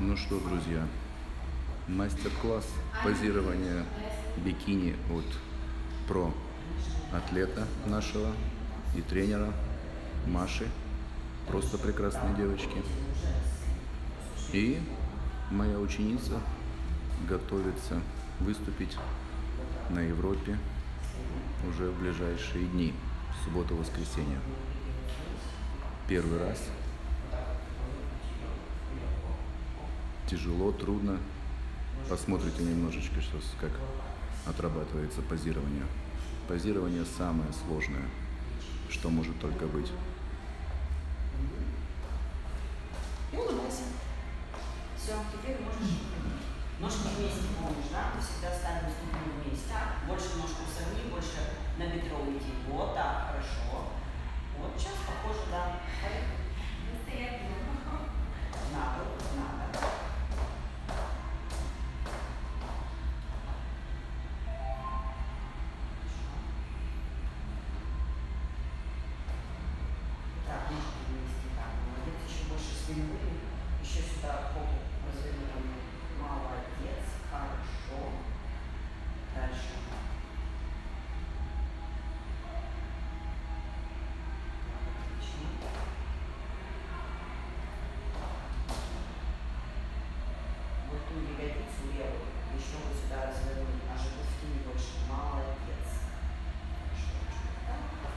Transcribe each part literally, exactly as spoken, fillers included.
Ну что, друзья, мастер-класс позирования бикини от про-атлета нашего и тренера Маши. Просто прекрасные девочки. И моя ученица готовится выступить на Европе уже в ближайшие дни, суббота-воскресенье. Первый раз. Тяжело, трудно. Посмотрите немножечко, что, как отрабатывается позирование. Позирование самое сложное, что может только быть. И улыбайся. Все, теперь можешь. Ножки вместе помнишь, да? Мы всегда ставим ступни вместе. Больше ножку согни, больше на бедро уйти. Вот так, хорошо. Вот сейчас похоже, да. Поехали. Надо, надо. Так, ножки вместе, так, молодец. Еще больше спины. Еще сюда попу развернем. Молодец, хорошо. Дальше. Отлично. Вот ту ягодицу левую еще вот сюда развернуть, а животики не больше. Молодец. Хорошо. Так.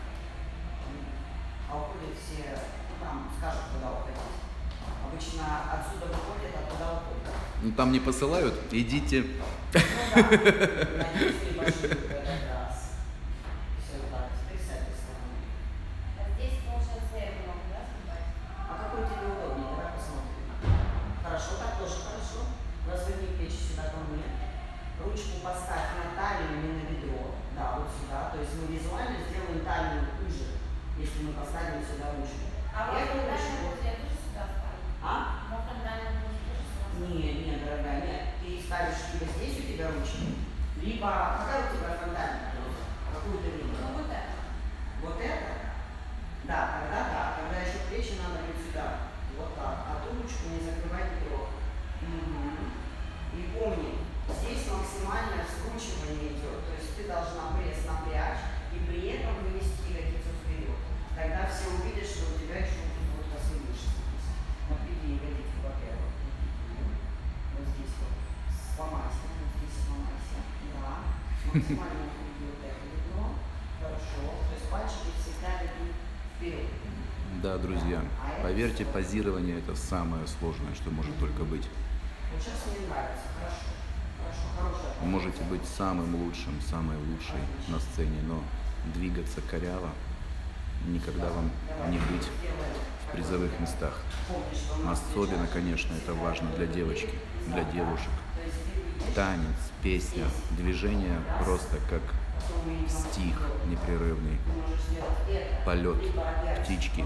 А уходят все, ну там скажут, куда уходить. Обычно отсюда выходят, а куда уходят. Ну там не посылают, идите. Ну да, надеюсь, небольшой в этот раз. Все, так, теперь с этой стороны. А здесь получается я могу, да, снимать? А какой тебе удобнее? Давай посмотрим. Хорошо, так тоже хорошо. Разверни плечи сюда ко мне. Ручку поставь на талию или на бедро. Да, вот сюда. То есть мы визуально сделаем талию уже, если мы поставим сюда ручку. А во Эту фронтальном ручку. позе я тоже сюда ставлю? А? Во фронтальном позе тоже сюда ставлю? Не, не, дорогая, нет. Ты ставишь либо здесь у тебя ручки, либо какая у тебя фронтальная поза? Какую ты выбрала? Ну вот это. Вот это? Да, тогда да. Тогда еще плечи надо быть сюда. Вот так. А ту ручку не закрывай бедро. Угу. И помни, здесь максимальное скручивание идет. То есть ты должна пресс напрячь и при этом вывести ягодицу вперед. Тогда все увидят, что у тебя еще вот косые мышцы есть. Напряги ягодицу, во-первых. Вот здесь вот. Сломайся. Вот здесь сломайся. Да. Максимально напряги вот это бедро. Хорошо. То есть пальчики всегда ведут вперед. Да, друзья, поверьте, позирование это самое сложное, что может только быть. Вот сейчас мне нравится. Хорошо. Хорошо. Хорошая. Вы можете быть самым лучшим, самой лучшей на сцене, но двигаться коряво никогда вам не быть в призовых местах. Особенно, конечно, это важно для девочки, для девушек. Танец, песня, движение просто как стих непрерывный, полет птички.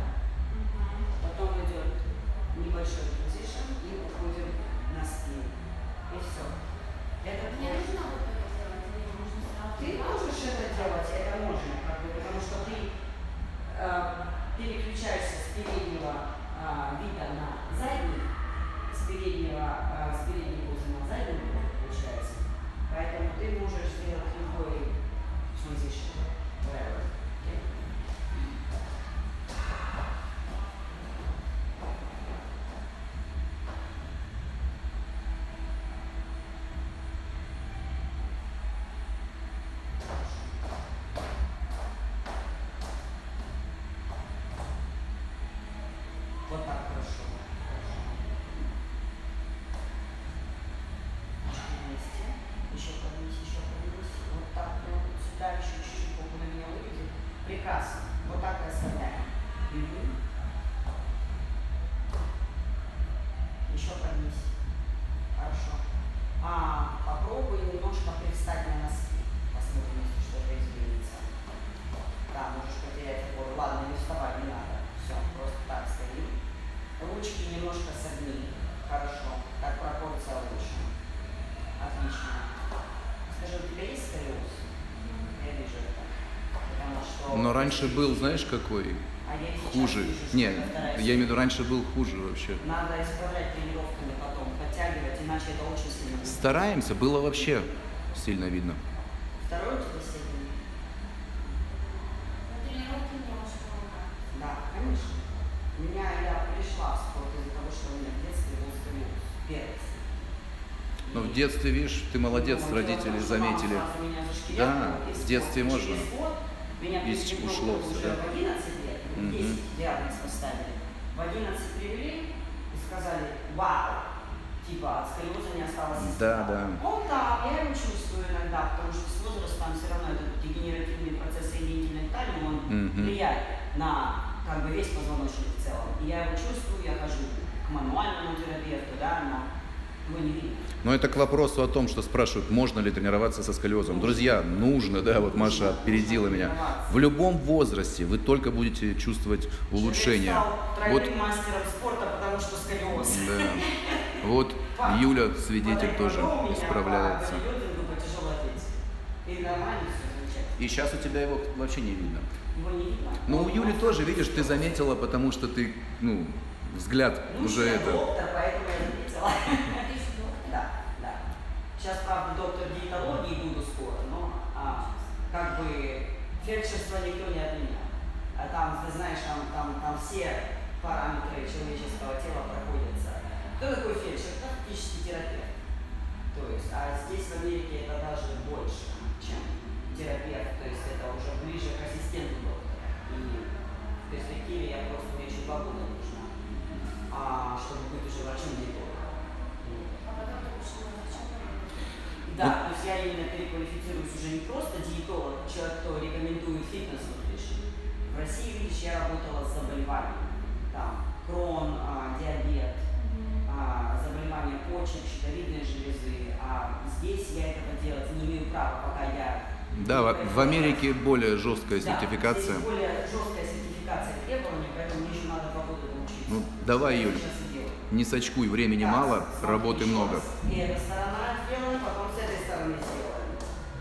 Потом идет небольшой позишн и уходим на спину. И все. Это Мне нужно вот это делать или нужно сразу? Ты можешь это делать, это можно, как бы, потому что ты э, переключаешься с переднего э, вида на задний, с переднего, э, с передней позы на задний, получается. Поэтому ты можешь сделать любой transition, whatever. Okay? Вот так хорошо. Хорошо. Ножки вместе. Еще поднись, еще поднись. Вот так. Прям вот сюда еще чуть-чуть попу на меня выведи. Прекрасно. Вот так и оставляем. Угу. Еще поднись. Хорошо. А, попробуй немножко привстать на носки. Посмотрим, если что-то изменится. Да, можешь потерять опору. Ладно, не вставай, не надо. Все, просто так стоим. Ручки немножко согни. Хорошо. Так пропорция лучше. Отлично. Скажи, у тебя есть сколиоз? Я вижу это. Потому что... Но раньше был, знаешь, какой? А я и сейчас хуже. вижу, что Не, это вторая я имею в виду, раньше был хуже вообще. Надо исправлять тренировками потом, подтягивать, иначе это очень сильно будет. Стараемся, было вообще сильно видно. Второй у тебя степень? На тренировке мне очень много. Да, конечно. У меня я пришла в спорт из-за того, что у меня в детстве был сколиоз. Первый. Но в детстве, видишь, ты молодец, Ну, родители дело в том, что заметили. мама сразу меня зашкиряла, Да, и в спорт. детстве И можно. через год меня И привели в ушло группу всё, уже да. в одиннадцать лет, в Мгм. десять диагноз поставили. В одиннадцать привели и сказали, вау, типа от сколиоза не осталось и Да, следа. да. Он там, я его чувствую иногда, потому что с возрастом все равно этот дегенеративный процесс соединительной ткани, он Мгм. влияет на как бы весь позвоночник в целом. И я его чувствую, я хожу к мануальному терапевту, да, но его не видно. Но это к вопросу о том, что спрашивают, можно ли тренироваться со сколиозом. Друзья, нужно, да, вот Маша опередила меня. В любом возрасте вы только будете чувствовать улучшение. Человек стал Вот, тройным мастером спорта, потому что сколиоз. да. Вот Юля, свидетель, тоже исправляется. По тяжелой атлетике. И нормально все замечательно. И сейчас у тебя его вообще не видно. Его не видно. Но у Юли тоже, видишь, ты заметила, потому что ты, ну, взгляд Ну, уже я это... доктор, поэтому я заметила. А ты еще доктор? Да, да. Сейчас, правда, доктор диетологии буду скоро, но а, как бы фельдшерство никто не отменял. А там, ты знаешь, там, там, там все параметры человеческого тела проходятся. Кто такой фельдшер? Это фактически терапевт. То есть, а здесь в Америке это даже больше, чем терапевт. То есть это уже ближе к ассистенту доктора. И в перспективе я просто мне еще два года нужно, а, чтобы быть уже врачом-диетологом. А потом ты будешь врачом работать. Да, то есть я именно переквалифицируюсь уже не просто диетолог, человек, кто рекомендует фитнес nutrition. В России, видишь, я работала с заболеваниями. Там крон, а, диабет, а, заболевания почек, щитовидной железы. А здесь я этого делать не имею права, пока я... Да, в, в Америке более жесткая Да, сертификация. здесь более жесткая сертификация требований, поэтому мне еще надо два года научиться. Ну, давай, Я Юль, сейчас и делаю. не сочкуй, времени Так, мало, смотри, работы еще много. раз. И эта сторона сделана, потом с этой стороны сделаем.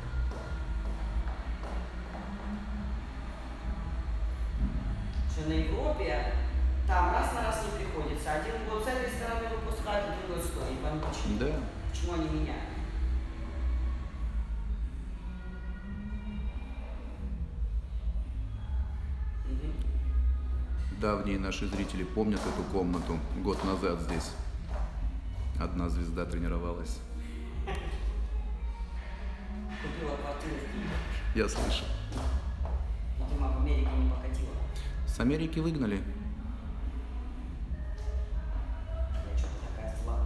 Что на Европе там раз на раз не приходится. Один год с этой стороны выпускают, а другой с той. Не пойму почему. Да. Почему они меняют? Мгм. Давние наши зрители помнят эту комнату. Год назад здесь одна звезда тренировалась. Купила квартиру в Киеве. Я слышал. Видимо, в Америке не покатила. С Америки выгнали. Я что-то такая зла.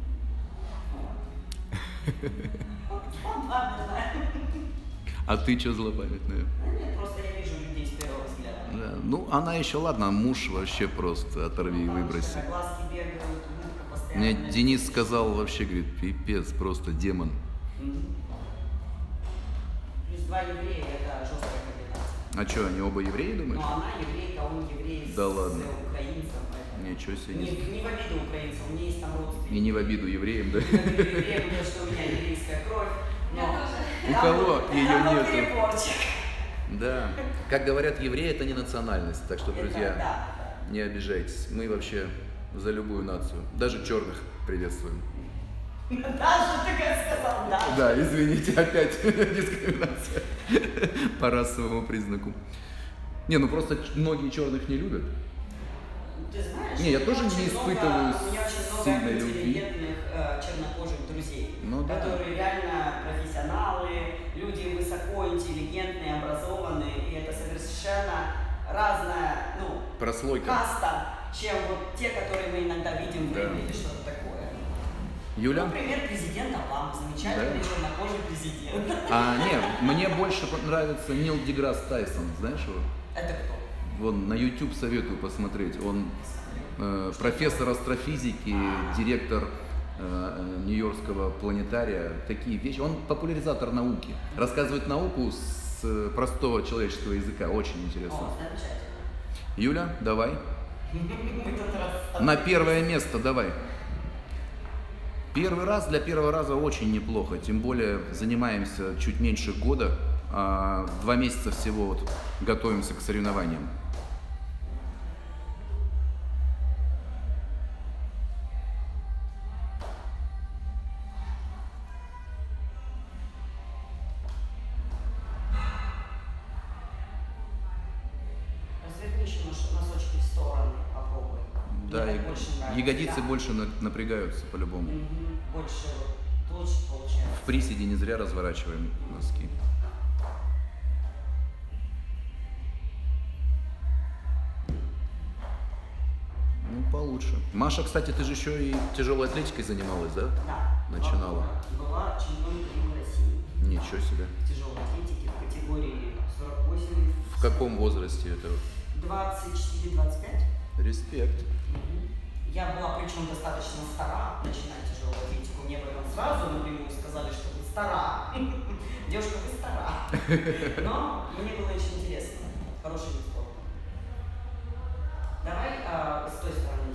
Ладно. А ты что злопамятная? Да нет, просто я вижу людей с первого взгляда. Да. Ну, она еще, ладно, а муж вообще просто оторви и Потому что выброси. когда глазки бегают, улыбка постоянно. Мне на Денис лице. сказал вообще, говорит, пипец, просто демон. Мгм. Плюс два еврея – это жесткая комбинация. А что, они оба евреи, думаешь? Но она еврейка, он еврей с, Да ладно. с украинцем. поэтому- Ничего себе. Не, Не... не в обиду украинцам, у меня есть там родственники. И не в обиду евреям, да? Не в обиду евреям, потому что у меня еврейская кровь. Я но тоже. У там кого был- её там был нету? переборчик. Да. Как говорят, евреи это не национальность. Так что, Это друзья, да, да. не обижайтесь. Мы вообще за любую нацию. Даже черных приветствуем. Даже ты как сказал, да. Да, извините, опять дискриминация по расовому признаку. Не, ну просто ч- многие черных не любят. Ты знаешь, Не, я у меня тоже не очень испытываю много- у меня очень много сильной любви. интеллигентных э, чернокожих друзей, Ну да. которые реально профессионалы, люди высокоинтеллигентные, образованные, и это совершенно разная, ну, Прослойка. каста, чем вот те, которые мы иногда видим в Да. Риме или что-то такое. Юля? Например, президент Обама, замечательный Да. чернокожий президент. А, не, мне больше нравится Нил Деграсс Тайсон, знаешь его? Это кто? Вон на YouTube советую посмотреть. Он э, профессор астрофизики, директор э, э, Нью-Йоркского планетария. Такие вещи. Он популяризатор науки. Рассказывает науку с э, простого человеческого языка. Очень интересно. О, замечательно. Юля, давай. Мы тут раз- На первое место давай. Первый раз для первого раза очень неплохо. Тем более занимаемся чуть меньше года. А два месяца всего вот готовимся к соревнованиям. Да, Мне и так больше нравится, ягодицы да. больше на- напрягаются по-любому. Мгм. Больше вот толще получается. В приседе не зря разворачиваем носки. Ну, получше. Маша, кстати, ты же еще и тяжелой атлетикой занималась, да? Да. Начинала. Была чемпионкой Риги России Ничего себе. в тяжелой атлетике в категории сорок восемь. В каком возрасте это? двадцать четыре двадцать пять. Респект. Я была причем достаточно стара начинать тяжелую атлетику. Мне об этом сразу напрямую сказали, что вы стара. Девушка, вы стара. Но мне было очень интересно. Хороший вид спорта. Давай а, с той стороны.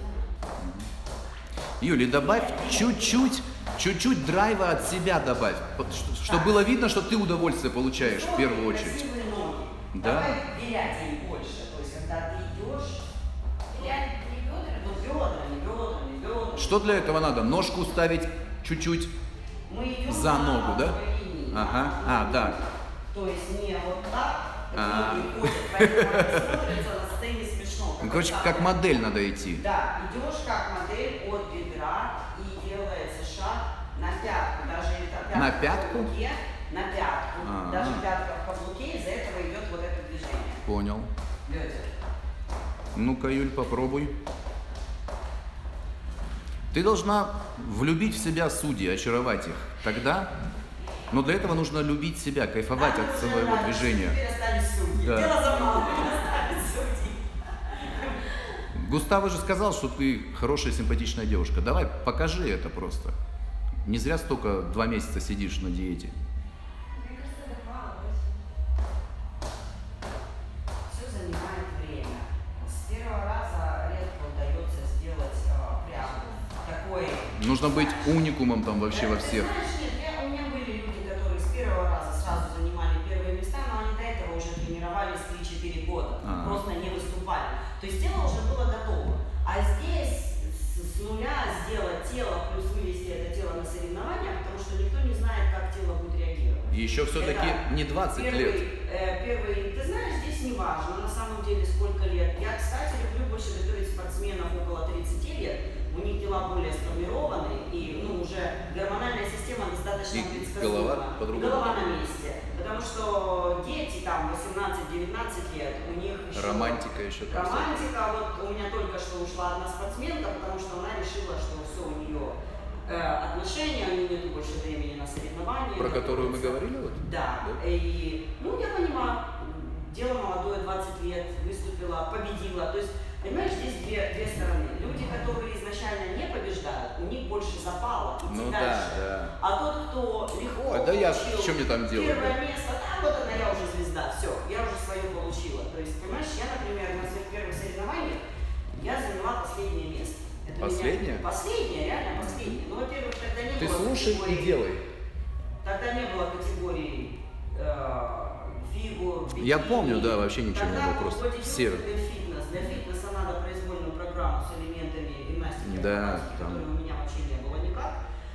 Юля, добавь чуть-чуть, чуть-чуть драйва от себя добавь, чтобы было видно, что ты удовольствие получаешь в первую очередь. Красивые ноги. Да. Давай вилять им больше. То есть, когда ты идешь, Вилять не бедра? ну, бедрами, бедрами, бедрами. Что для этого надо? Ножку ставить чуть-чуть Мы идем за на ногу, да? одной линии. Ага, а, да. То есть не вот так, А. ноги ходят, поэтому они смотрятся на сцене смешно. Ну, короче, вот как так. модель надо идти. Да, идешь как модель от бедра и делается шаг на пятку. Даже это пятка На в пятку? каблуке, на пятку. А-а. Даже пятка в каблуке, из-за этого идет вот это движение. Понял. Бедер. Ну-ка, Юль, попробуй. Ты должна влюбить в себя судей, очаровать их. Тогда... Но для этого нужно любить себя, кайфовать Нам от уже своего нравится, движения. Теперь остались судьи. Да. Дело за малым, остались судьи. Густаво же сказал, что ты хорошая, симпатичная девушка. Давай, покажи это просто. Не зря столько два месяца сидишь на диете. Мне кажется, это мало. Все занимает время. С первого раза редко удается сделать э, прям такой... Нужно быть уникумом там вообще во Ты всех. знаешь, нет, я- у меня были люди, которые с первого раза сразу занимали первые места, но они до этого уже тренировались три-четыре года, А. просто не выступали. То есть тело уже было готово. А здесь с, с нуля сделать тело, плюс вывести это тело на соревнования, потому что никто не знает, как тело будет реагировать. И еще все-таки Это не двадцать первый, лет. э, первый, ты знаешь, здесь не важно, на самом деле, сколько лет. Я, кстати, люблю больше готовить спортсменов около тридцати лет. У них тела более сформированы, и ну, уже гормональная система достаточно И предсказуема. голова по-другому. Голова на месте. Потому что дети там восемнадцать-девятнадцать лет, у них еще... Романтика еще там. Романтика. Вот у меня только что ушла одна спортсменка, потому что она решила, что все у нее э, отношения, у нее нет больше времени на соревнования. Про которую мы готовиться. говорили? Вот? Да. Да? И, ну, я понимаю, дело молодое, двадцать лет, выступила, победила. То есть, понимаешь, здесь две, две стороны. Люди, которые изначально не побеждают, у них больше запала идти Ну да, дальше. да. А тот, кто легко Ой, да я ж- получил что мне там делать, первое да? место, да, вот она, я уже звезда, все, я уже свое получила. То есть, понимаешь, я, например, на своих первых соревнованиях я заняла последнее место. Это Последнее? Меня, последнее, реально последнее. Ну, во-первых, тогда не Ты было слушай и категории- делай. Тогда не было категории э, фигур, бикини. Я помню, да, вообще ничего не Тогда было, был просто бодибилдинг все. для фитнес. Для фитнеса надо произвольную программу с элементами гимнастики, Да, акробатики, там. которой у меня вообще не было никак.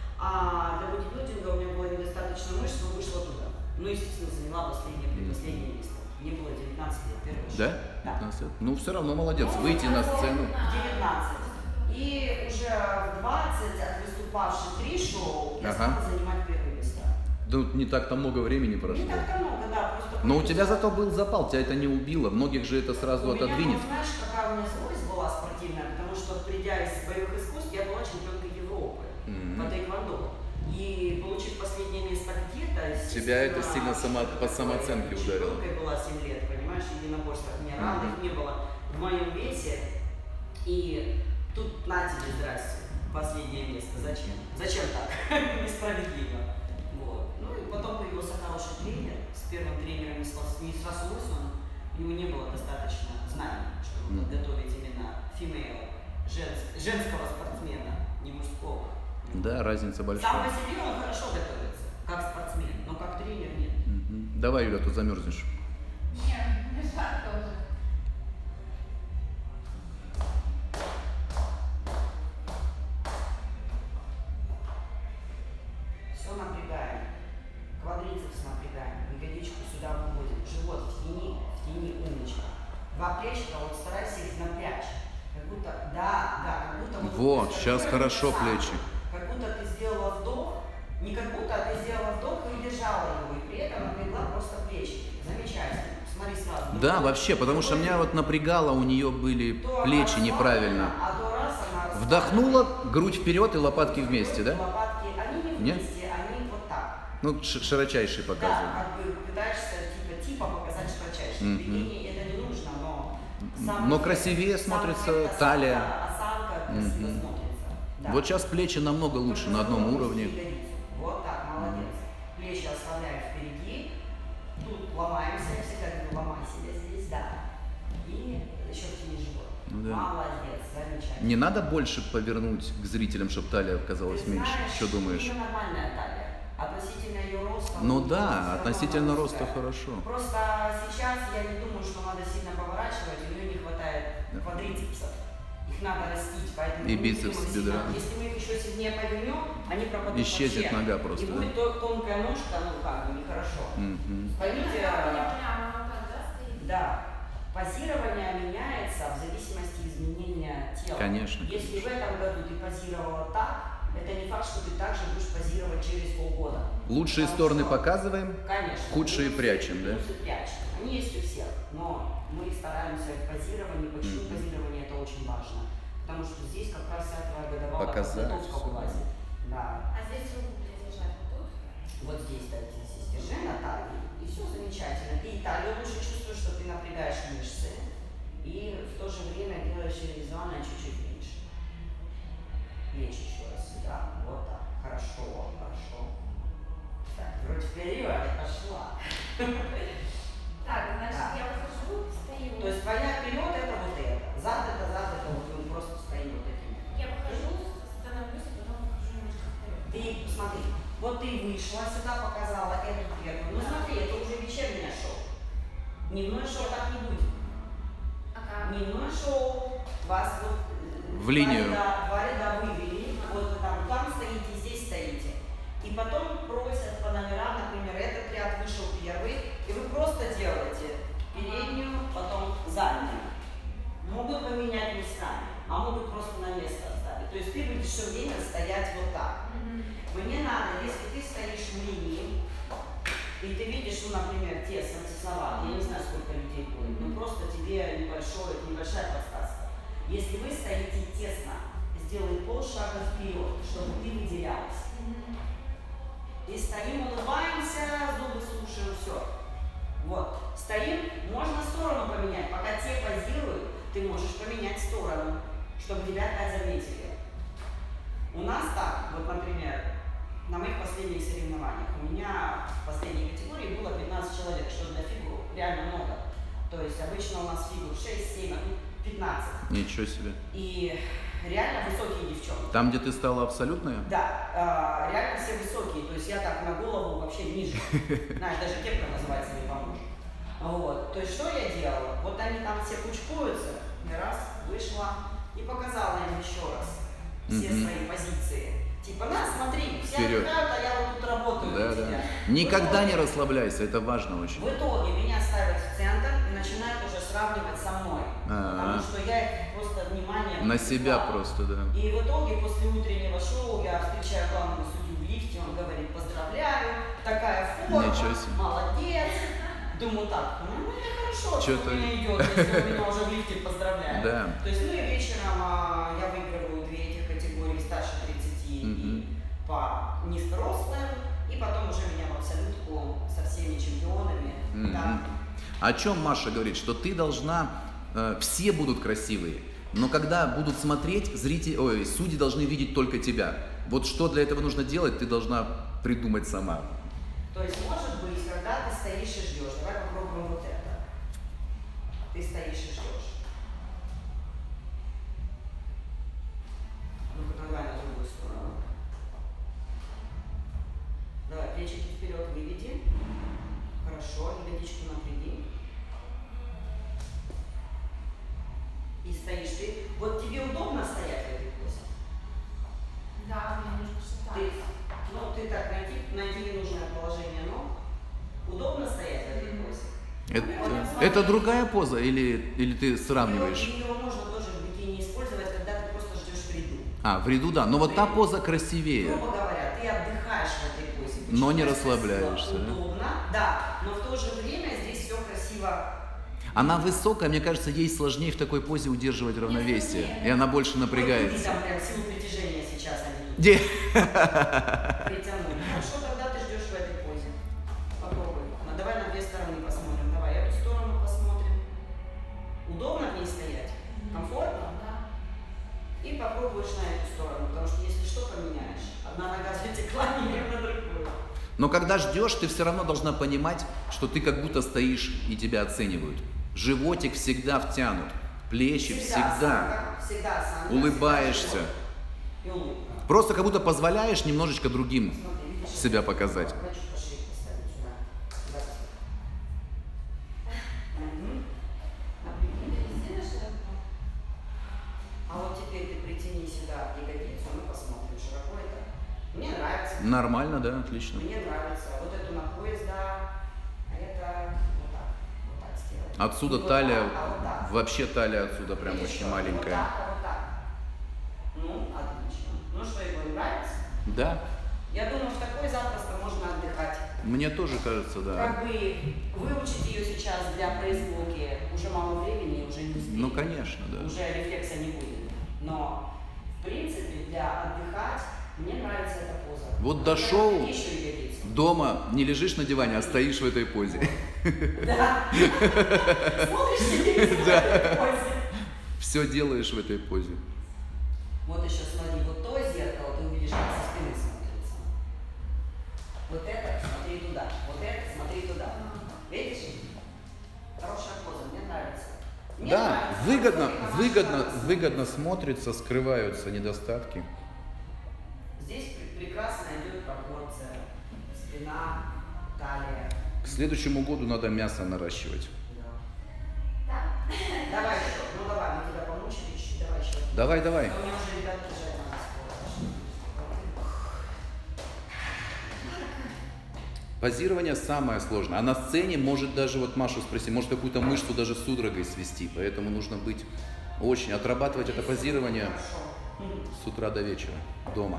А для бодибилдинга у меня было недостаточно мышц, но вышло туда. Ну, естественно, заняла последнее, предпоследнее место. Мне было девятнадцать лет, первый шаг. Да? Да. пятнадцать лет? Ну, все равно молодец. Ну, Выйти на сцену. В девятнадцать. И уже в двадцать, от выступавших три шоу, я Ага. стала занимать первые места. Да не так-то много времени прошло. Не так-то много, да, просто... Но у тебя зато был запал, тебя это не убило. Многих же это сразу У меня, отодвинет. ну, знаешь, какая у меня злость была спортивная, потому что, придя из боевых искусств, я была чемпионкой Европы Мгм. по тэквондо. И получив последнее место где-то... Тебя это естественно, сильно само- что-то по такое. самооценке ударило. Чемпионкой была семь лет, понимаешь, единоборствах не Мгм. равных не было в моем весе. И тут на тебе, здрасте, последнее место. Зачем? Зачем так? Несправедливо. Вот. Ну и потом появился хороший тренер. С первым тренером не срос- не срослось он. Ему не было достаточно знаний, чтобы Мгм. подготовить именно female, женс- женского спортсмена, не мужского. Да, разница Сам большая. по себе он хорошо готовится, как спортсмен, но как тренер нет. Мгм. Давай, Юля, тут замерзнешь. Нет, мне жарко уже. Все напрягаем. Квадрицепс напрягаем. Ягодичку сюда выводим. Живот в тени, в тени умничка. Два плечика, вот старайся их напрячь. Как будто, да, да, будут Вот, просто сейчас такой хорошо красавчик. плечи. Как будто ты сделала вдох, не как будто, а ты сделала вдох и удержала его, и при этом напрягла просто плечи. Замечательно. Смотри сразу. Да, Другой- вообще, потому что другой меня вот напрягало, у нее были то она плечи расслаблена, неправильно. А то раз она расслаблена. Вдохнула, грудь вперед и лопатки вместе, да? Лопатки, они не Нет? вместе, они вот так. Ну, ш- широчайший показываю. Да, как бы пытаешься типа, типа показать широчайшее. Мгм. Движение это не нужно, но... сам Но эффект- красивее сам смотрится эффект, талия. Осанка, осанка красиво Мгм. смотрится. Да. Вот сейчас плечи намного лучше, на одном Только уровне. ягодицу. Вот так, молодец. Плечи оставляем впереди. Тут ломаемся, я всегда говорю, ломай себя здесь, да. И еще втяни живот. Ну да. Молодец, замечательно. Не надо больше повернуть к зрителям, чтобы талия оказалась Ты меньше. знаешь, Что думаешь? у неё нормальная талия. Относительно ее роста. Ну ну, да, всё равно относительно она роста узкая. хорошо. Просто сейчас я не думаю, что надо сильно поворачивать, у нее не хватает квадрицепсов. Их надо растить, поэтому И мы не бицепс будем бедра. сильно- Если мы их еще сильнее повернем, они пропадут Исчезнет вообще. нога просто, И да? будет то- тонкая ножка, ну как бы нехорошо. Мгм. Поймите, Я а, не прямо вот так, да, стоит? да, позирование меняется в зависимости изменения тела. Конечно, Если конечно. в этом году ты позировала так, это не факт, что ты также будешь позировать через полгода. Лучшие Потому стороны что- показываем, Конечно. худшие минусы- прячем, да? минусы прячем. Они есть у всех, но мы стараемся в позировании. Почему Мгм. позирование это очень важно? Потому что здесь как раз вся твоя годовая Показать подготовка всё. вылазит. Да. А здесь руку где держать? Вот тут? Вот здесь, да, здесь держи на талии, и все замечательно. Ты и талию лучше чувствуешь, что ты напрягаешь мышцы, и в то же время делаешь ее визуально чуть-чуть меньше. Плечи еще раз сюда, вот так. Хорошо, хорошо. Так, вроде вперед, пошла. Так, значит, Да. я выхожу, стою. То есть твоя вперед это вот это, зад это зад это вот мы просто стоим вот такими. Я выхожу, становлюсь, и потом выхожу немножко вперед. Ты посмотри, вот ты вышла сюда, показала эту первую. Ну смотри, это уже вечернее шоу. Дневное шоу так не будет. А как? Дневное шоу вас вот э, В линию. Два ряда, два ряда вывели, вот вы там, там стоите, здесь стоите. И потом просят по номерам, например, этот ряд вышел первый, и вы просто делаете переднюю, потом заднюю. Могут поменять местами, а могут просто на место оставить. То есть ты будешь все время стоять вот так. Мгм. Мне надо, если ты стоишь в линии, и ты видишь, ну, например, тесно, тесновато, я не знаю, сколько людей будет, но просто тебе небольшое, небольшая подсказка. Если вы стоите тесно, сделай полшага вперед, чтобы ты выделялась. Мгм. И стоим, улыбаемся, зубы слушаем, все. Вот. Стоим, можно сторону поменять. Пока те позируют, ты можешь поменять сторону, чтобы тебя опять заметили. У нас так, вот, например, на моих последних соревнованиях, у меня в последней категории было пятнадцать человек, что для фигур реально много. То есть обычно у нас фигур шесть-семь, а тут пятнадцать. Ничего себе. И реально высокие девчонки. Там, где ты стала абсолютная? Да, а, реально все высокие, то есть я так на голову вообще ниже. Знаешь, даже кепка называется не поможет. Вот, то есть что я делала? Вот они там все кучкуются, я раз вышла и показала им еще раз все Мгм. свои позиции. Типа, на, смотри, все Вперед. отдыхают, а я вот тут работаю Да, на да. тебя. Никогда В не итоге- расслабляйся, это важно очень. В итоге меня ставят в центр и начинают уже сравнивать со мной. А-а. Потому что я их просто внимание На себя привлекла. просто, да. И в итоге после утреннего шоу я встречаю главного судью в лифте, он говорит, поздравляю, такая форма, Ничего себе. молодец. Думаю так, ну мне хорошо, что Чё-то- у меня идет, если он меня уже в лифте поздравляет. Да. То есть, ну и вечером а, я выигрываю две этих категории старше тридцати Мгм. и по низкорослым, и потом уже меня в абсолютку со всеми чемпионами. Мгм. Да. О чем Маша говорит? Что ты должна, э, все будут красивые, но когда будут смотреть, зрители, ой, судьи должны видеть только тебя. Вот что для этого нужно делать, ты должна придумать сама. То есть, может быть, когда ты стоишь и ждешь, давай попробуем вот это. Ты стоишь и ждешь. Ну-ка, давай на другую сторону. Давай, плечики вперед выведи. Хорошо, ягодичку напряги. И стоишь ты. Вот тебе удобно стоять в этой позе? Да, мне немножко Ты, шатается. ну, ты так найди, найди нужное положение ног. Удобно стоять в этой позе? Это, это другая поза или, или ты сравниваешь? Ее можно тоже в бикини использовать, когда ты просто ждешь в ряду. А, в ряду, да. Но вот та поза красивее. Грубо говоря, ты отдыхаешь в этой позе. Но не Почему? расслабляешься, Красиво, да? удобно, да, но в то же время здесь все красиво. Она высокая, мне кажется, ей сложнее в такой позе удерживать равновесие. И она больше напрягается. Там прям силу притяжения сейчас они тут Где? притянули. Хорошо, тогда ты ждешь в этой позе. Попробуй. Ну, давай на две стороны посмотрим. Давай эту сторону посмотрим. Удобно в ней стоять? Комфортно? Да. И попробуешь на эту сторону, потому что если что, поменяешь. Одна нога затекла, не на другую. Но когда ждешь, ты все равно должна понимать, что ты как будто стоишь и тебя оценивают. Животик всегда втянут, плечи всегда. Всегда, всегда сам, Улыбаешься. И улыбка. Просто как будто позволяешь немножечко другим Смотри, видишь? себя показать. Хочу пошире поставить сюда. Сюда. Мгм. Напрягни. Ты сильно широко? А вот теперь ты притяни сюда ягодицу, мы посмотрим, широко это. Мне нравится. Нормально, да, отлично. Мне нравится. Вот эту на пояс, да. А это вот так. Вот так сделать. Отсюда Не вот талия, так, а вот так. вообще талия отсюда прям Видишь, очень что? Вот маленькая. так, а вот так. Ну, отлично. Ну что, Егор, нравится? Да, Я думаю, в такой запросто можно отдыхать. мне тоже кажется, да. Как бы выучить ее сейчас для производки уже мало времени, уже не успеем. Ну, конечно, да. Уже рефлекса не будет. Но, в принципе, для отдыхать мне нравится эта поза. Вот до Я шоу еще ягодицу. дома не лежишь на диване, а стоишь в этой позе. Да. Смотришь телевизор в этой позе. Все делаешь в этой позе. Вот еще смотри, вот то зеркало ты увидишь, как со спины смотрится. Вот это смотри туда, вот это смотри туда. Видишь? Хорошая поза, мне нравится. Мне Да, нравится. выгодно, Насколько выгодно, хорошо. выгодно смотрится, скрываются недостатки. Здесь пр- прекрасно идет пропорция. Спина, талия. К следующему году надо мясо наращивать. Да. Давай еще, ну давай, мы тебя помучили чуть-чуть, давай еще. Давай, давай. А у меня уже, ребята, бежать надо скоро. Позирование самое сложное. А на сцене может даже, вот Машу спроси, может какую-то мышцу даже судорогой свести. Поэтому нужно быть очень, отрабатывать это позирование Хорошо. с утра до вечера дома.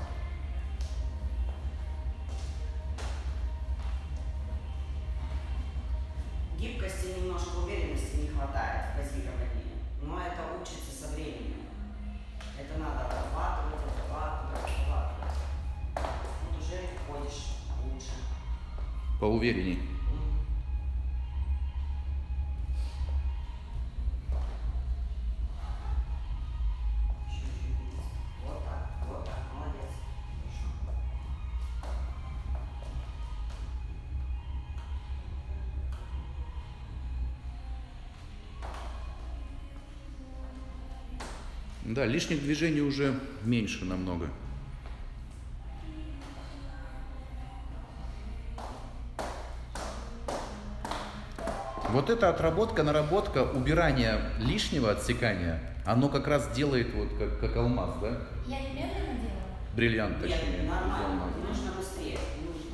Гибкости немножко, уверенности не хватает в позировании, но это учится со временем. Это надо отрабатывать, отрабатывать, отрабатывать. Вот уже ходишь лучше. Поуверенней. М. Чуть-чуть вниз. Вот так, вот так, молодец. Хорошо. Да, лишних движений уже меньше намного. Вот эта отработка, наработка, убирание лишнего, отсекания, оно как раз делает вот как, как алмаз, да? Я не медленно делаю. Бриллиант, точнее. Нет, из нормально, алмаза. не нужно быстрее, не нужно.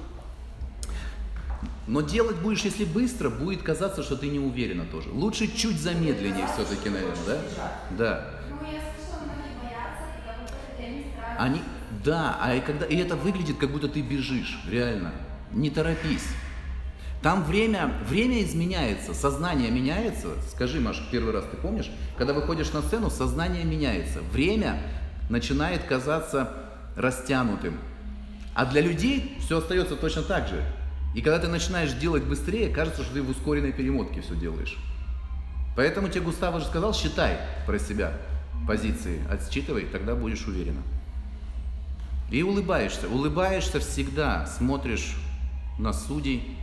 Но делать будешь, если быстро, будет казаться, что ты не уверена тоже. Лучше чуть замедленнее все-таки, наверное, да? Да. Ну, я слышала, многие боятся, когда вот это для них страшно. Они, да, а и когда, и это выглядит, как будто ты бежишь, реально. Не торопись. Там время, время изменяется, сознание меняется. Скажи, Маш, первый раз ты помнишь? Когда выходишь на сцену, сознание меняется. Время начинает казаться растянутым. А для людей все остается точно так же. И когда ты начинаешь делать быстрее, кажется, что ты в ускоренной перемотке все делаешь. Поэтому тебе Густаво же сказал, считай про себя позиции, отсчитывай, тогда будешь уверена. И улыбаешься. Улыбаешься всегда, смотришь на судей.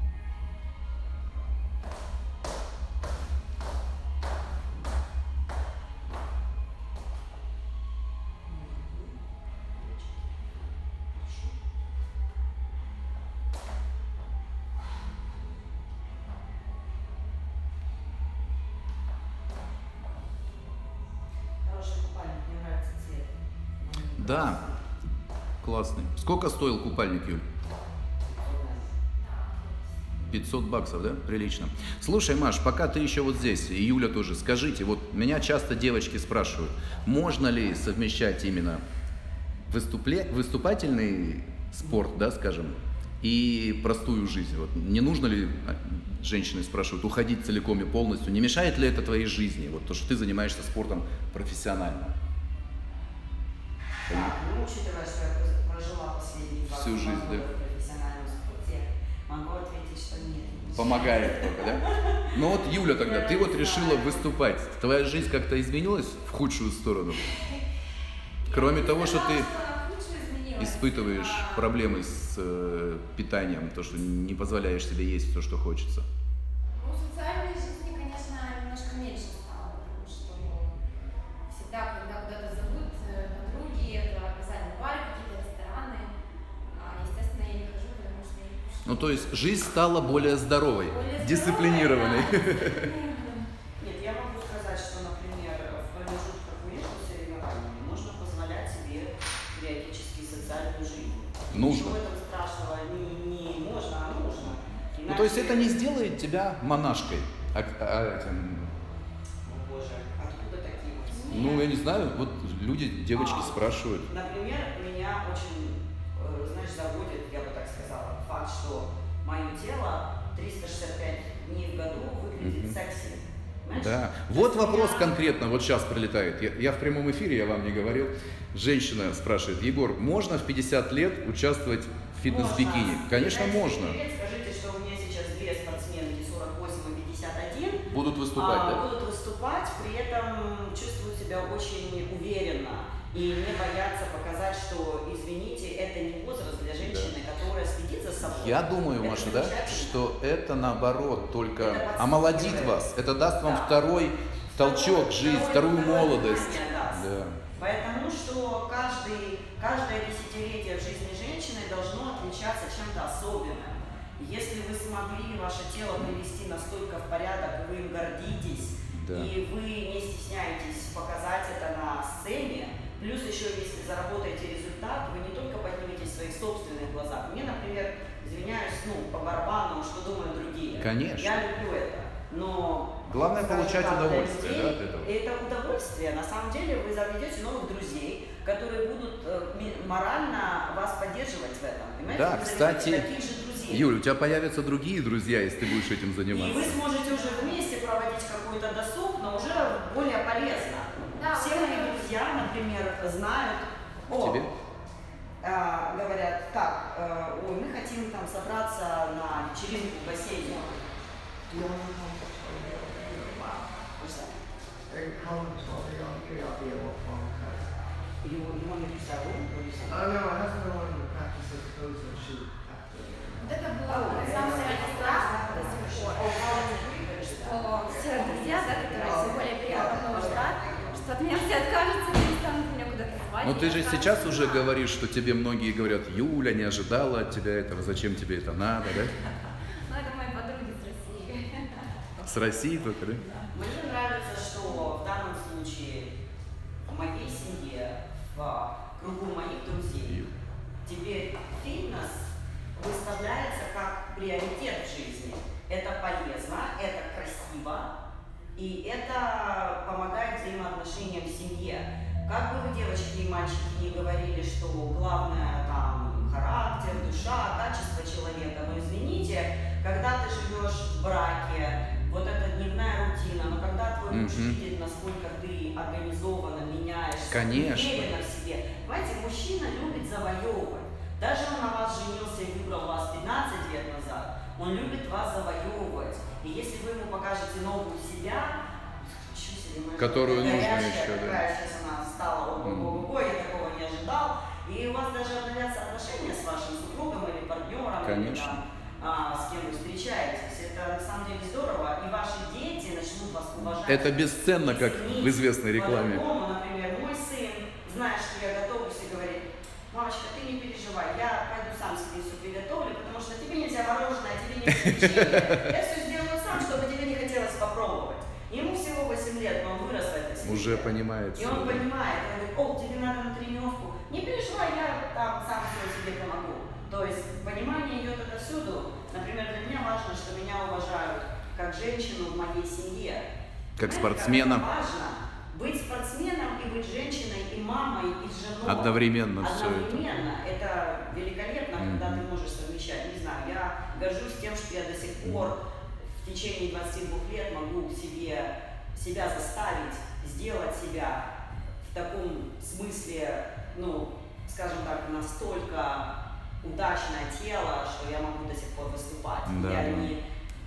Хороший купальник, мне нравится цвет. Да, классный. Сколько стоил купальник, Юль? пятьсот баксов, да? Прилично. Слушай, Маш, пока ты еще вот здесь, и Юля тоже, скажите, вот меня часто девочки спрашивают, можно ли совмещать именно выступле... выступательный спорт, да, скажем, и простую жизнь. Вот не нужно ли, женщины спрашивают, уходить целиком и полностью? Не мешает ли это твоей жизни? Вот то, что ты занимаешься спортом профессионально. Так, ну, учитывая, что я прожила последние Всю жизнь, да? в профессиональном спорте, могу ответить, что нет. Помогает только, да? Ну вот, Юля, тогда, ты вот решила выступать. Твоя жизнь как-то изменилась в худшую сторону? Кроме того, что ты испытываешь проблемы с э, питанием, то, что не позволяешь себе есть то, что хочется. Ну, социальной жизни, конечно, немножко меньше стало, потому что всегда, когда куда-то зовут подруги, это обязательно бары, какие-то рестораны. А, естественно, я не хожу, потому что я не кушаю. Ну, то есть жизнь стала более здоровой, Более дисциплинированной. здоровой, да. Нет, я могу сказать, что, например, в промежутках между соревнованиями нужно позволять себе периодически социальную жизнь. Нужно. Ничего в этом страшного не, не можно, а нужно. Ну, то есть это не сделает тебя монашкой, а, а этим... О боже, откуда такие мысли? Ну, я не знаю, вот люди, девочки А, спрашивают. Например, меня очень, э, знаешь, заводит, я бы так сказала, факт, что мое тело триста шестьдесят пять дней в году выглядит Мгм. секси. Понимаешь? Да. То Вот есть вопрос меня- конкретно, вот сейчас прилетает. Я, я в прямом эфире, я вам не говорил. Женщина спрашивает, Егор, можно в пятьдесят лет участвовать в фитнес-бикини? Можно. Конечно, Передайте можно. привет, скажите, что у меня сейчас две спортсменки, сорок восемь и пятьдесят один. Будут выступать, а, да? Будут выступать, при этом чувствуют себя очень уверенно и не боятся показать, что, извините, это не возраст для женщины, которая следит за собой. Я думаю, Это Маша, да, замечательно. что это наоборот только Это омолодит подстегивает. вас. Это даст вам Да. второй толчок в жизнь, вторую второе молодость. дыхание даст. Да. Потому что каждый, каждое десятилетие в жизни женщины должно отличаться чем-то особенным. Если вы смогли ваше тело привести настолько в порядок, вы им гордитесь, Да. и вы не стесняетесь показать это на сцене, плюс еще если заработаете результат, вы не только подниметесь в своих собственных глазах. Мне, например, извиняюсь, ну, по барабану, что думают другие. Конечно. Я люблю это. Но Главное скажем получать так, для удовольствие, людей да, от этого? Это удовольствие. На самом деле вы заведете новых друзей, которые будут э, ми- морально вас поддерживать в этом. Понимаете? Да, Вы заведете кстати, таких же друзей. Юль, у тебя появятся другие друзья, если ты будешь этим И вы заниматься. сможете уже вместе проводить какой-то досуг, но уже более полезно. Да, Все вот мои это- друзья, например, знают, о, Тебе? а, говорят, так, э, ой, мы хотим там собраться на вечеринку в бассейне. What's that? They come to the idea what one has. You, you want me to start with? What do you say? Oh no, I have no one who practices pose and shoot after. Вот это было самый страх до сих пор, что все друзья, да, которые все более период нового штат, что от меня все откажутся, не станут меня куда-то звать. Но ты я же останусь сейчас уже сама. говоришь, что тебе многие говорят, Юля, не ожидала от тебя этого, зачем тебе это надо, да? Ну, это мои подруги с России. С России только, да? Мне нравится, что в данном случае в моей семье, в кругу моих друзей, теперь фитнес выставляется как приоритет в жизни. Это полезно, это красиво, и это помогает взаимоотношениям в семье. Как бы вы, девочки и мальчики, не говорили, что главное там характер, душа, качество человека, но извините, когда ты живешь в браке, вот эта дневная рутина, но когда твой муж Мгм. видит, насколько ты организованно меняешься, Конечно. уверена в себе. Понимаете, мужчина любит завоевывать. Даже он на вас женился и выбрал вас пятнадцать лет назад, он любит вас завоевывать. И если вы ему покажете новую себя, ничего себе, моя Которую жена нужно горячая еще, да. такая, сейчас она стала, ого-го-го, я такого не ожидал. И у вас даже обновятся отношения с вашим супругом или партнером, или Конечно. там, а, с кем вы встречаетесь. Это на самом деле здорово, и ваши дети начнут вас уважать. Это бесценно, как в известной рекламе. По-другому, например, мой сын, зная, что я готовлюсь, и говорит, мамочка, ты не переживай, я пойду сам себе все приготовлю, потому что тебе нельзя мороженое, тебе нельзя печенье. Я все сделаю сам, чтобы тебе не хотелось попробовать. Ему всего восемь лет, но он вырос в этой среде. Уже понимает. И он понимает, он говорит, о, тебе надо на тренировку. Не переживай, я там сам всё себе помогу. То То есть понимание идет отовсюду. Например, для меня важно, что меня уважают как женщину в моей семье. Как Понимаете, спортсмена. как это важно быть спортсменом и быть женщиной, и мамой, и женой. Одновременно все это. Одновременно. Это великолепно, Mm-hmm. когда ты можешь совмещать. Не знаю, я горжусь тем, что я до сих пор в течение двадцати двух лет могу себе, себя заставить сделать себя в таком смысле, ну, скажем так, настолько удачное тело, что я могу до сих пор выступать. Да, я да. не,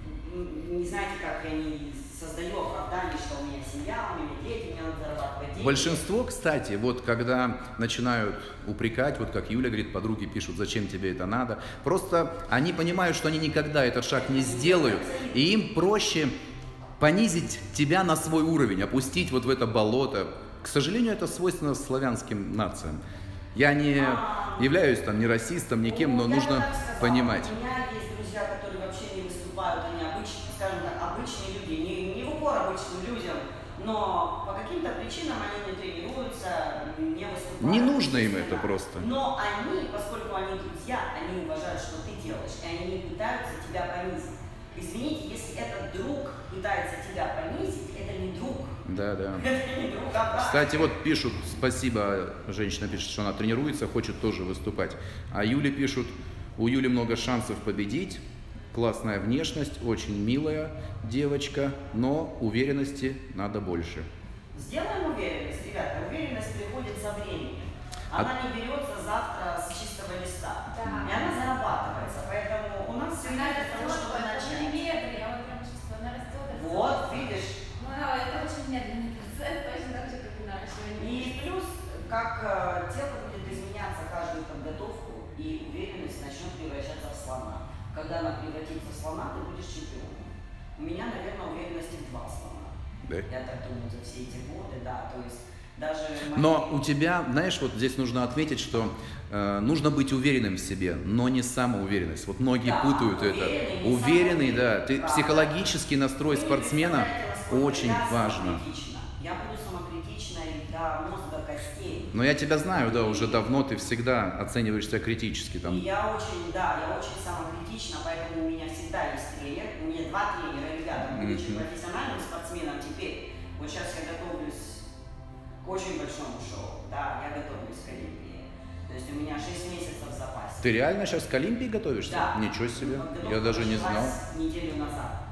не знаете, как я не создаю оправдание, что у меня семья, у меня дети, мне надо зарабатывать деньги. Большинство, кстати, вот когда начинают упрекать, вот как Юля говорит, подруги пишут, зачем тебе это надо, просто они понимают, что они никогда этот шаг не сделают, и им проще понизить тебя на свой уровень, опустить вот в это болото. К сожалению, это свойственно славянским нациям. Я не являюсь там ни расистом, ни кем, но Ну, я нужно бы так сказала. понимать. У меня есть друзья, которые вообще не выступают, они обычные, скажем так, обычные люди, не, не в упор обычным людям, но по каким-то причинам они не тренируются, не выступают. Не нужно им естественно. это просто. Но они, поскольку они друзья, они уважают, что ты делаешь, и они не пытаются тебя понизить. Извините, если этот друг пытается тебя понизить, это не друг. Да, да. Это не друг, а брат. Кстати, вот пишут, спасибо, женщина пишет, что она тренируется, хочет тоже выступать. А Юле пишут, у Юли много шансов победить, классная внешность, очень милая девочка, но уверенности надо больше. Сделаем уверенность, ребята. Уверенность приходит со временем. Она не берется завтра с чистого листа. Да. И она зарабатывается. Поэтому у нас все Она есть для того, чтобы растет, начать. миллиметры, я вот прям чувствую, она растет, растет. Вот, видишь. Ну, да, это очень медленный процесс, точно так же, как и наращивание. И плюс, как э, тело будет изменяться каждую подготовку, и уверенность начнет превращаться в слона. Когда она превратится в слона, ты будешь чемпионом. У меня, наверное, уверенности в два слона. Да? Я так думаю, за все эти годы, да. То есть даже Но у тебя, знаешь, вот здесь нужно отметить, что э, нужно быть уверенным в себе, но не самоуверенность. Вот многие Да, путают уверенный, это. не Уверенный, да. Ты, самоуверенный, психологический настрой Вы не спортсмена представляете, насколько очень я важно. самокритична. Я буду самокритичной до мозга костей. Но я тебя знаю, да, уже давно ты всегда оцениваешь себя критически. И Там. я очень, да, я очень самокритична, поэтому у меня всегда есть тренер. У меня два тренера, ребята. Будучи Мгм. профессиональным спортсменом теперь, вот сейчас я готовлюсь к очень большому шоу. Да, я готовлюсь к Олимпии. То есть у меня шесть месяцев в запасе. Ты реально сейчас к Олимпии готовишься? Да. Ничего себе, Подготовка я даже не знал. началась неделю назад.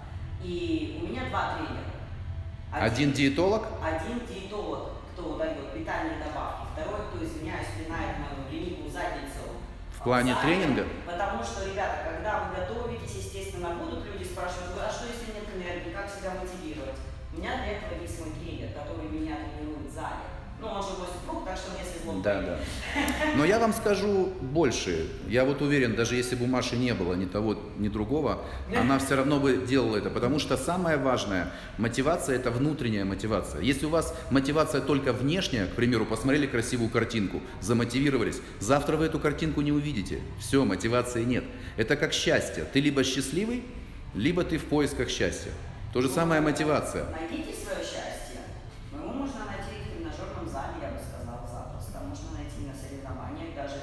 И у меня два тренера. Один диетолог? Один диетолог, кто дает питание и добавки. Второй, кто, извиняюсь, пинает мою ленивую задницу. В плане зале. тренинга? Потому что, ребята, когда вы готовитесь, естественно, будут люди спрашивать, а что если нет энергии, как себя мотивировать? У меня для этого есть мой тренер, который меня тренирует в зале. Ну, он же мой супруг, так что мне свезло. Да, да. Но я вам скажу больше. Я вот уверен, даже если бы у Маши не было ни того, ни другого, она все равно бы делала это. Потому что самое важное, мотивация – это внутренняя мотивация. Если у вас мотивация только внешняя, к примеру, посмотрели красивую картинку, замотивировались, завтра вы эту картинку не увидите. Все, мотивации нет. Это как счастье. Ты либо счастливый, либо ты в поисках счастья. То же самое мотивация. Найдите свое счастье. Его можно найти в тренажерном зале, я бы сказала, запросто. Можно найти на соревнованиях даже,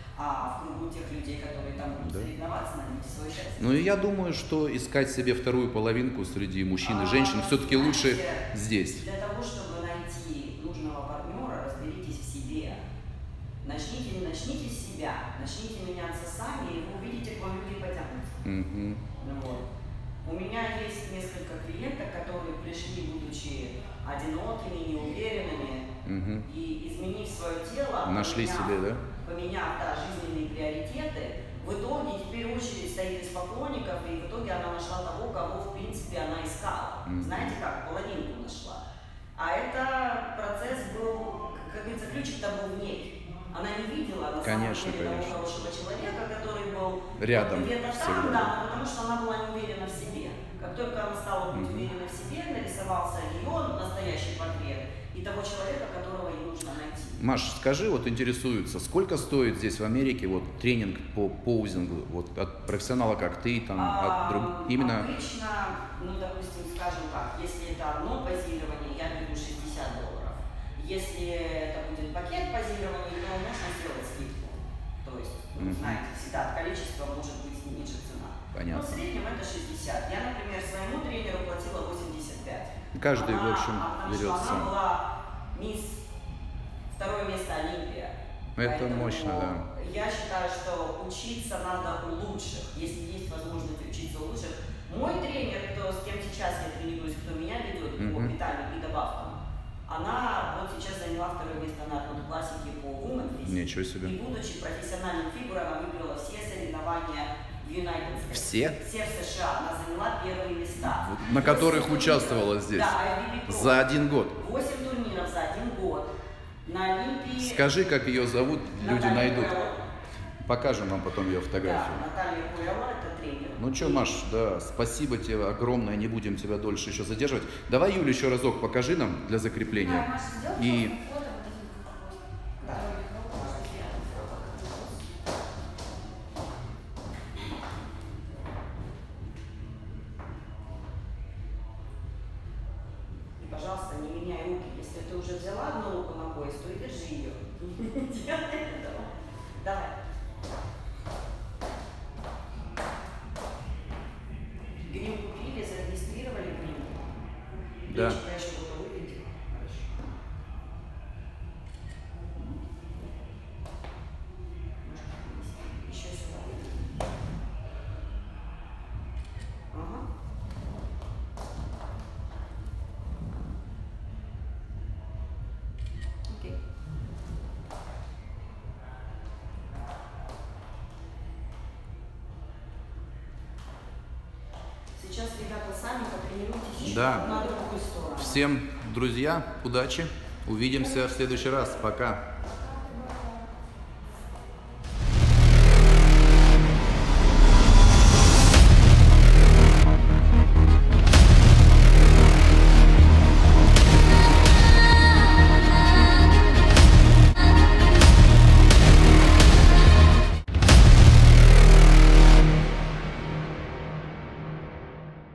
а в кругу тех людей, которые там будут Да. соревноваться, найдите свое счастье. Ну и я думаю, что искать себе вторую половинку среди мужчин и женщин А, все-таки лучше знаете, здесь. Для того, чтобы найти нужного партнера, разберитесь в себе. Начните, начните с себя, начните меняться сами, и вы увидите, к вам люди потянутся. Мгм. Ну вот. У меня есть несколько клиенток, которые пришли, будучи одинокими, неуверенными, Мгм. и изменив свое тело, Нашли поменяв, себе, да? поменяв да, жизненные приоритеты, в итоге теперь очередь стоит из поклонников, и в итоге она нашла того, кого в принципе она искала. Мгм. Знаете как? Половинку нашла. А это процесс был, как говорится, ключик-то был в ней. Она не видела на Конечно, самом деле того конечно. хорошего человека, который был Рядом вот где-то всегда. там, да, но потому что она была не уверена в себе. Как только она стала быть Мгм. уверена в себе, нарисовался ее настоящий портрет и того человека, которого ей нужно найти. Маш, скажи, вот интересуется, сколько стоит здесь в Америке вот тренинг по поузингу, вот от профессионала, как ты, там, А, от друг... именно... Обычно, ну, допустим, скажем так, если это одно позирование, я беру шестьдесят долларов. Если это будет пакет позирования, то можно сделать скидку. То есть, ну, Мгм. знаете, всегда от коллег Ну, в понятно. среднем это шестьдесят. Я, например, своему тренеру платила восемьдесят пять. Каждый, она, в общем, а, потому берет что сам. она была мисс, второе место Олимпия. Это Поэтому мощно, да. Я считаю, что учиться надо у лучших, если есть возможность учиться у лучших. Мой тренер, кто, с кем сейчас я тренируюсь, кто меня ведет по Мгм. питанию и добавкам, она вот сейчас заняла второе место на классике по Women Physique. Ничего себе. И будучи профессиональной фигурой, она выиграла все соревнования в United States. Все? Все в США. Она заняла первые места. Вот, на которых Восемь участвовала турниров. здесь. Да, ай би би Pro. За один год. Восемь турниров за один год. На Олимпии... Скажи, как ее зовут, люди Наталья найдут. Куэлло. Покажем вам потом ее Да, фотографию. Наталья Куэлло, это тренер. Ну что, Маш, да, спасибо тебе огромное, не будем тебя дольше еще задерживать. Давай, Юля, еще разок покажи нам для Да, закрепления. Маша, сделай И просто фото вот этим вот, Да. который микрофон, что сделано. И, пожалуйста, не меняй руки. Если ты уже взяла одну руку на пояс, то и держи ее. Не делай этого. Давай. Грим купили, зарегистрировали грим. Да. Я считаю, что это выглядит хорошо. Еще сюда. Ага. Окей. Сейчас, ребята, сами потренируйтесь еще Да. на другую сторону. всем, друзья, удачи. Увидимся в следующий раз. Пока.